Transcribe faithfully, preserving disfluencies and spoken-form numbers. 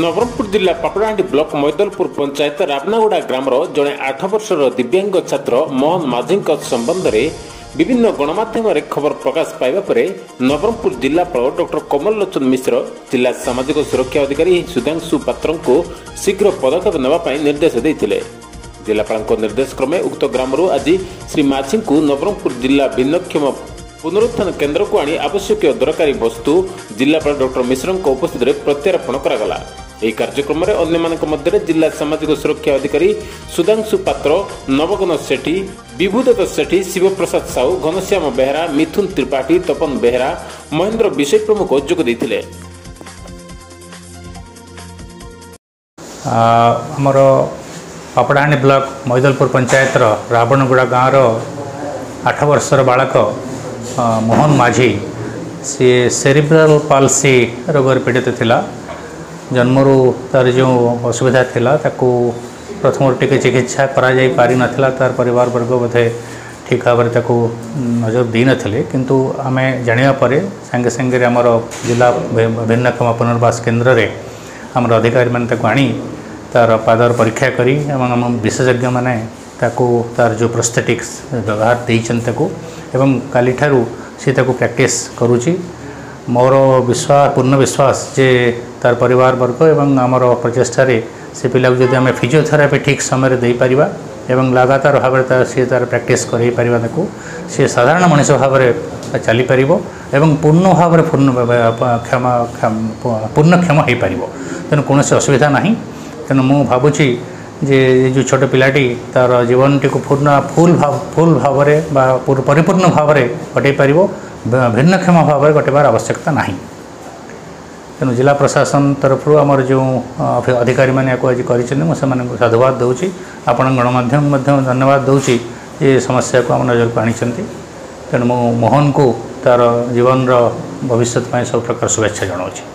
नवरंगपुर जिला पापड़ाहांडी ब्लॉक मैदलपुर पंचायत राबनागुड़ा ग्रामर जड़े आठ वर्षर दिव्यांग छात्र मोहन माझी संबंध में विभिन्न गणमाध्यम खबर प्रकाश पाइबा पर नवरंगपुर जिलापाल डॉक्टर कमल लोचन मिश्र जिला सामाजिक सुरक्षा अधिकारी सुधांशु पात्र को शीघ्र पदक्षेप नेबाई निर्देश देते। जिलापाल निर्देश क्रमे उक्त ग्रामर आज श्री माझी को नवरंगपुर जिला भिन्नक्षम पुनरुत्थान केन्द्र को आनी आवश्यक दरकारी वस्तु जिलापाल डॉक्टर मिश्र उपस्थित प्रत्यारोपण करागला। ଏହି କାର୍ଯ୍ୟକ୍ରମରେ ଅନ୍ୟମାନଙ୍କ ମଧ୍ୟରେ ଜିଲ୍ଲା ସାମାଜିକ ସୁରକ୍ଷା ଅଧିକାରୀ ସୁଧାଂଶୁ ପାତ୍ର, ନବଗନ ସେଠୀ, ବିଭୁଦତ୍ତ ସେଠୀ, ଶିବପ୍ରସାଦ ସାହୁ, ଘନଶ୍ୟାମ ବେହେରା, ମିଥୁନ ତ୍ରିପାଠୀ, ତପନ ବେହେରା, ମହେନ୍ଦ୍ର ବିଷୟ ପ୍ରମୁଖ ଯୋଗ ଦେଇଥିଲେ। ଆମର ପାପଡ଼ାହାଣ୍ଡି ବ୍ଲକ ମୈଦଲପୁର ପଞ୍ଚାୟତର ରାବଣଗୁଡ଼ା ଗାଁର ଆଠ ବର୍ଷର ବାଳକ ମୋହନ माझी सी सेरिब्राल पाल्सी रोगर पीड़ित थिला। जन्मरू तार जो असुविधा थिला ताकू प्रथम टिके चिकित्सा करा जाई पारि नथिला। तार परिवार वर्ग बोधे ठीक भाव नजर दी नथिले, किंतु आमे जानिया परे संगे संगे आमर जिला भिन्नक्षम पुनर्वास केन्द्र रे आमर अधिकारी माने ताकू आनी तार पादर परीक्षा करी एवं आम विशेषज्ञ माने ताकू तार जो प्रोस्थेटिक्स व्यवहार देइछन ताकू एवं काली ठारू सी ताकू प्रैक्टिस करूची। मोर विश्वास पूर्ण विश्वास जे तार परिवार वर्ग एवं आमर प्रचेषा से पिला को जदि आम फिजियोथेरापी ठीक समय दे पारिबा एवं लगातार भाव सी तार प्रैक्टिस कर पारिबा ताकू सी साधारण मनीष भाव चली पारिबो एवं पूर्ण भाव पूर्ण क्षमा पूर्णक्षम हो पार। तेणु कौन असुविधा ना। तेणु मु भावुची जे जो छोट पिलाटी तार जीवन टी पूर्ण फुल भाव फुल भाव परिपूर्ण भाव कटे पार भिन्नक्षम भाव कटेबार आवश्यकता ना। तेणु जिला प्रशासन तरफ आमर जो अधिकारी मैंने आज कर साधुवाद दूसरी आपण गणमाध्यम धन्यवाद दूसरी ये समस्या को आम नजर को आनी। तेणु मु मोहन को तार जीवन भविष्य सब प्रकार शुभेच्छा जनाऊँ।